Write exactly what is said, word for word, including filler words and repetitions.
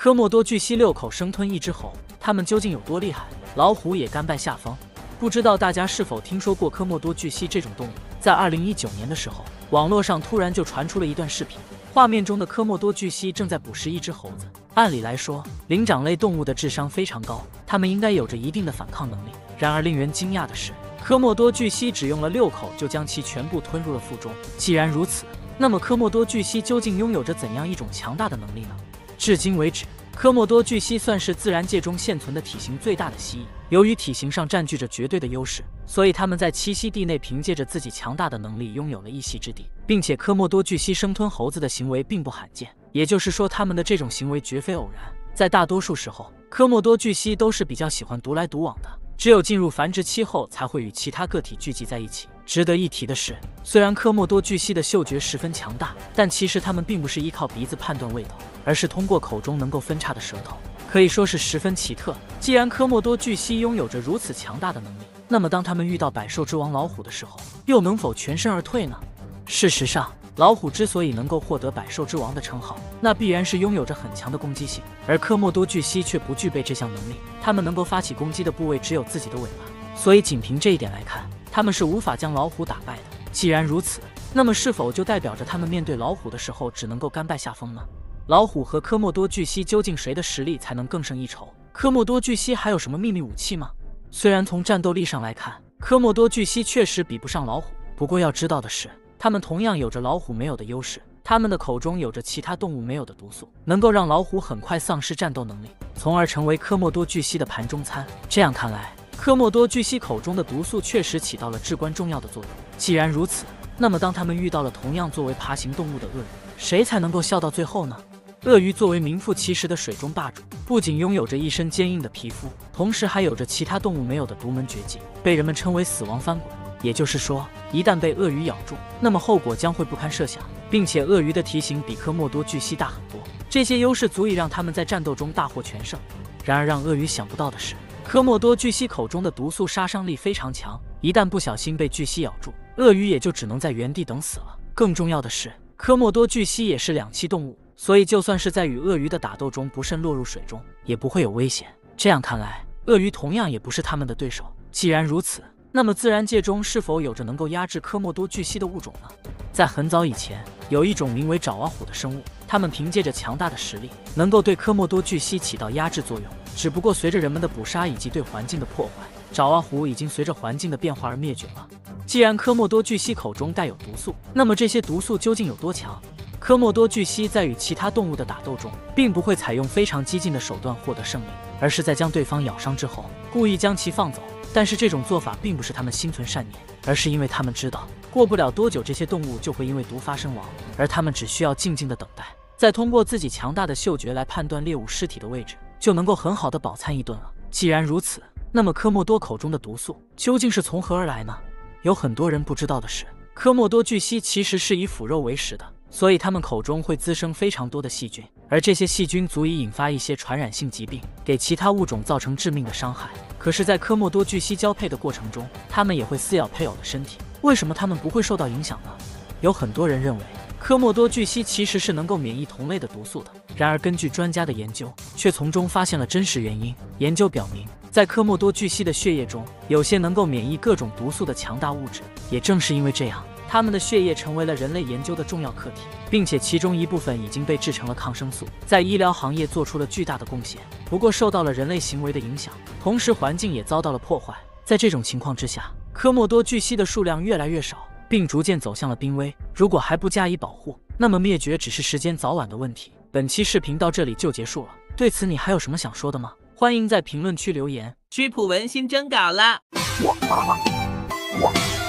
科莫多巨蜥六口生吞一只猴，它们究竟有多厉害？老虎也甘拜下风。不知道大家是否听说过科莫多巨蜥这种动物？在二零一九年的时候，网络上突然就传出了一段视频，画面中的科莫多巨蜥正在捕食一只猴子。按理来说，灵长类动物的智商非常高，它们应该有着一定的反抗能力。然而令人惊讶的是，科莫多巨蜥只用了六口就将其全部吞入了腹中。既然如此，那么科莫多巨蜥究竟拥有着怎样一种强大的能力呢？至今为止，科莫多巨蜥算是自然界中现存的体型最大的蜥蜴。由于体型上占据着绝对的优势，所以它们在栖息地内凭借着自己强大的能力拥有了一席之地，并且科莫多巨蜥生吞猴子的行为并不罕见，也就是说，它们的这种行为绝非偶然。在大多数时候，科莫多巨蜥都是比较喜欢独来独往的，只有进入繁殖期后才会与其他个体聚集在一起。值得一提的是，虽然科莫多巨蜥的嗅觉十分强大，但其实它们并不是依靠鼻子判断味道，而是通过口中能够分叉的舌头，可以说是十分奇特。既然科莫多巨蜥拥有着如此强大的能力，那么当它们遇到百兽之王老虎的时候，又能否全身而退呢？事实上，老虎之所以能够获得百兽之王的称号，那必然是拥有着很强的攻击性，而科莫多巨蜥却不具备这项能力，它们能够发起攻击的部位只有自己的尾巴，所以仅凭这一点来看，它们是无法将老虎打败的。既然如此，那么是否就代表着它们面对老虎的时候只能够甘拜下风呢？老虎和科莫多巨蜥究竟谁的实力才能更胜一筹？科莫多巨蜥还有什么秘密武器吗？虽然从战斗力上来看，科莫多巨蜥确实比不上老虎，不过要知道的是，它们同样有着老虎没有的优势，它们的口中有着其他动物没有的毒素，能够让老虎很快丧失战斗能力，从而成为科莫多巨蜥的盘中餐。这样看来，科莫多巨蜥口中的毒素确实起到了至关重要的作用。既然如此，那么当它们遇到了同样作为爬行动物的鳄鱼，谁才能够笑到最后呢？鳄鱼作为名副其实的水中霸主，不仅拥有着一身坚硬的皮肤，同时还有着其他动物没有的独门绝技，被人们称为死亡翻滚。也就是说，一旦被鳄鱼咬住，那么后果将会不堪设想，并且鳄鱼的体型比科莫多巨蜥大很多，这些优势足以让它们在战斗中大获全胜。然而让鳄鱼想不到的是，科莫多巨蜥口中的毒素杀伤力非常强，一旦不小心被巨蜥咬住，鳄鱼也就只能在原地等死了。更重要的是，科莫多巨蜥也是两栖动物，所以就算是在与鳄鱼的打斗中不慎落入水中，也不会有危险。这样看来，鳄鱼同样也不是他们的对手。既然如此，那么自然界中是否有着能够压制科莫多巨蜥的物种呢？在很早以前，有一种名为爪哇虎的生物，它们凭借着强大的实力，能够对科莫多巨蜥起到压制作用。只不过随着人们的捕杀以及对环境的破坏，爪哇虎已经随着环境的变化而灭绝了。既然科莫多巨蜥口中带有毒素，那么这些毒素究竟有多强？科莫多巨蜥在与其他动物的打斗中，并不会采用非常激进的手段获得胜利，而是在将对方咬伤之后，故意将其放走。但是这种做法并不是他们心存善念，而是因为他们知道，过不了多久这些动物就会因为毒发身亡，而他们只需要静静的等待，再通过自己强大的嗅觉来判断猎物尸体的位置，就能够很好的饱餐一顿了。既然如此，那么科莫多口中的毒素究竟是从何而来呢？有很多人不知道的是，科莫多巨蜥其实是以腐肉为食的，所以它们口中会滋生非常多的细菌，而这些细菌足以引发一些传染性疾病，给其他物种造成致命的伤害。可是在科莫多巨蜥交配的过程中，它们也会撕咬配偶的身体，为什么它们不会受到影响呢？有很多人认为科莫多巨蜥其实是能够免疫同类的毒素的，然而根据专家的研究，却从中发现了真实原因。研究表明，在科莫多巨蜥的血液中，有些能够免疫各种毒素的强大物质。也正是因为这样，它们的血液成为了人类研究的重要课题，并且其中一部分已经被制成了抗生素，在医疗行业做出了巨大的贡献。不过受到了人类行为的影响，同时环境也遭到了破坏。在这种情况之下，科莫多巨蜥的数量越来越少，并逐渐走向了濒危。如果还不加以保护，那么灭绝只是时间早晚的问题。本期视频到这里就结束了，对此你还有什么想说的吗？欢迎在评论区留言。 曲普文新征稿了。